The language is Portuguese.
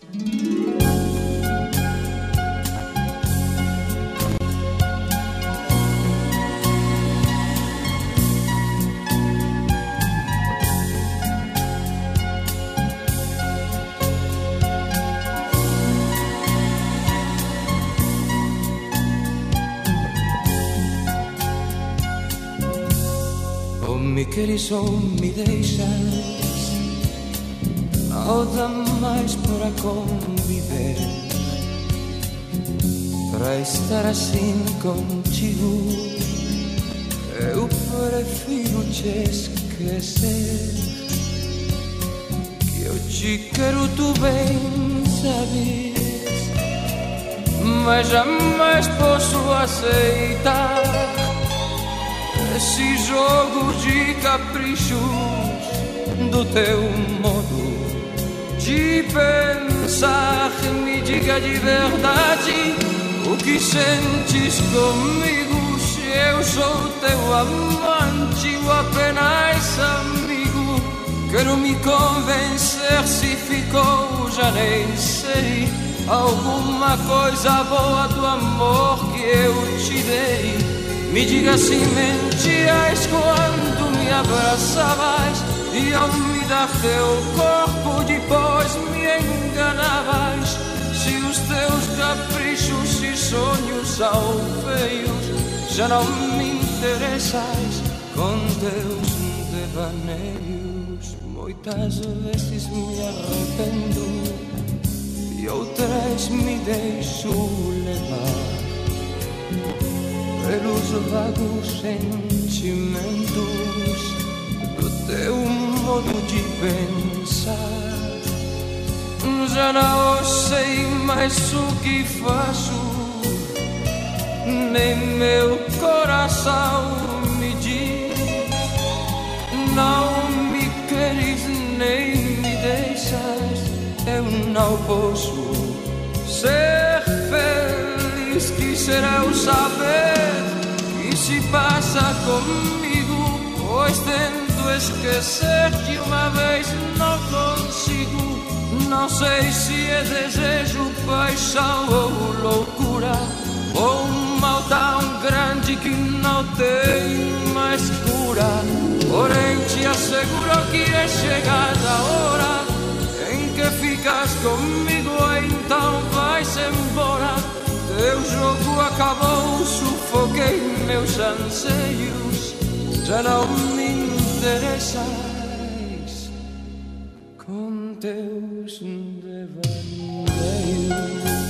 Me queres ou me deixas, não dá mais para conviver, para estar assim contigo. Eu prefiro te esquecer, que eu te quero, tu bem sabes, mas jamais posso aceitar esse jogo de caprichos do teu modo de pensar. Me diga de verdade o que sentes comigo, se eu sou teu amante ou apenas amigo. Quero me convencer se ficou, já nem sei, alguma coisa boa do amor que eu te dei. Me diga se mentias quando me abraçavas e ao me dar teu corpo depois me enganavas. Se os teus caprichos e sonhos são feios, já não me interessas com teus devaneios. Muitas vezes me arrependo e outras me deixo levar pelos vagos sentimentos do teu modo de pensar. Já não sei mais o que faço, nem meu coração me diz. Não me queres nem me deixas, eu não posso ser feliz. Quisera eu saber que se passa comigo, pois tento esquecer-te uma vez não consigo. Não sei se é desejo, paixão ou loucura, ou um mal tão grande que não tem mais cura. Porém te asseguro que é chegada a hora em que ficas comigo, então vais embora. Teu jogo acabou, sufoquei meus anseios, já não me interessas com teus devaneios.